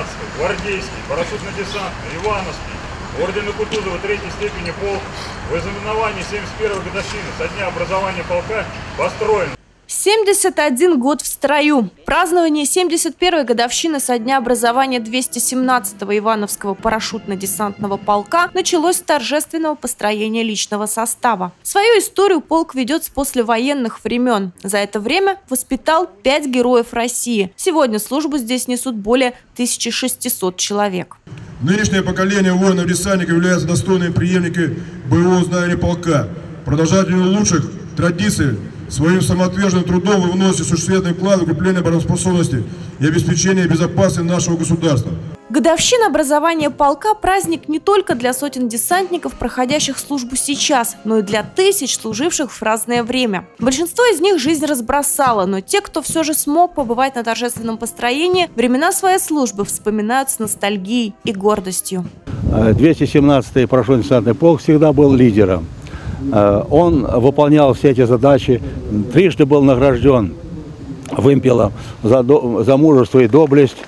Сержантский, Гвардейский, Парашютно-десантный, Ивановский, ордена Кутузова 3-й степени полк в ознаменовании 71-й годовщины со дня образования полка построен. 71 год в строю. Празднование 71-й годовщины со дня образования 217-го Ивановского парашютно-десантного полка началось с торжественного построения личного состава. Свою историю полк ведет с послевоенных времен. За это время воспитал 5 героев России. Сегодня службу здесь несут более 1600 человек. Нынешнее поколение воинов-десантников является достойными преемниками боевого знамени полка, продолжателями лучших традиций. Своим самоотверженным трудом вы вносите существенный вклад в укрепление обороноспособности и обеспечение безопасности нашего государства. Годовщина образования полка – праздник не только для сотен десантников, проходящих службу сейчас, но и для тысяч, служивших в разное время. Большинство из них жизнь разбросала, но те, кто все же смог побывать на торжественном построении, времена своей службы вспоминают с ностальгией и гордостью. 217-й парашютно-десантный полк всегда был лидером. Он выполнял все эти задачи, трижды был награжден вымпелом за мужество и доблесть,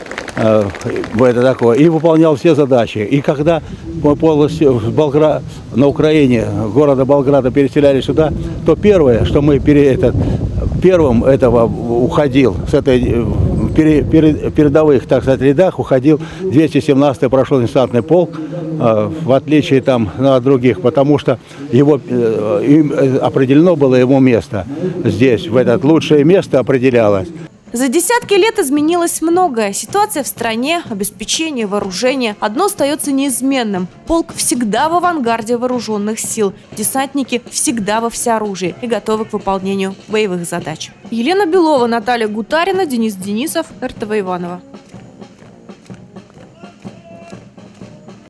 и выполнял все задачи. И когда мы полностью на Украине, города Болграда переселялись сюда, то первое, что мы первым этого уходил, с этой передовых, так сказать, рядах уходил 217-й парашютно-десантный полк, в отличие от других, потому что им определено было ему место здесь, в это лучшее место определялось. За десятки лет изменилось многое. Ситуация в стране, обеспечение, вооружение. Одно остается неизменным. Полк всегда в авангарде вооруженных сил. Десантники всегда во всеоружии и готовы к выполнению боевых задач. Елена Белова, Наталья Гутарина, Денис Денисов, РТВ Иваново.